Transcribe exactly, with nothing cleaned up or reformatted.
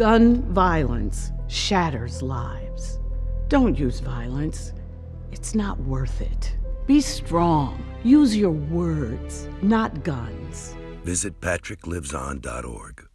Gun violence shatters lives. Don't use violence. It's not worth it. Be strong. Use your words, not guns. Visit patrick lives on dot org.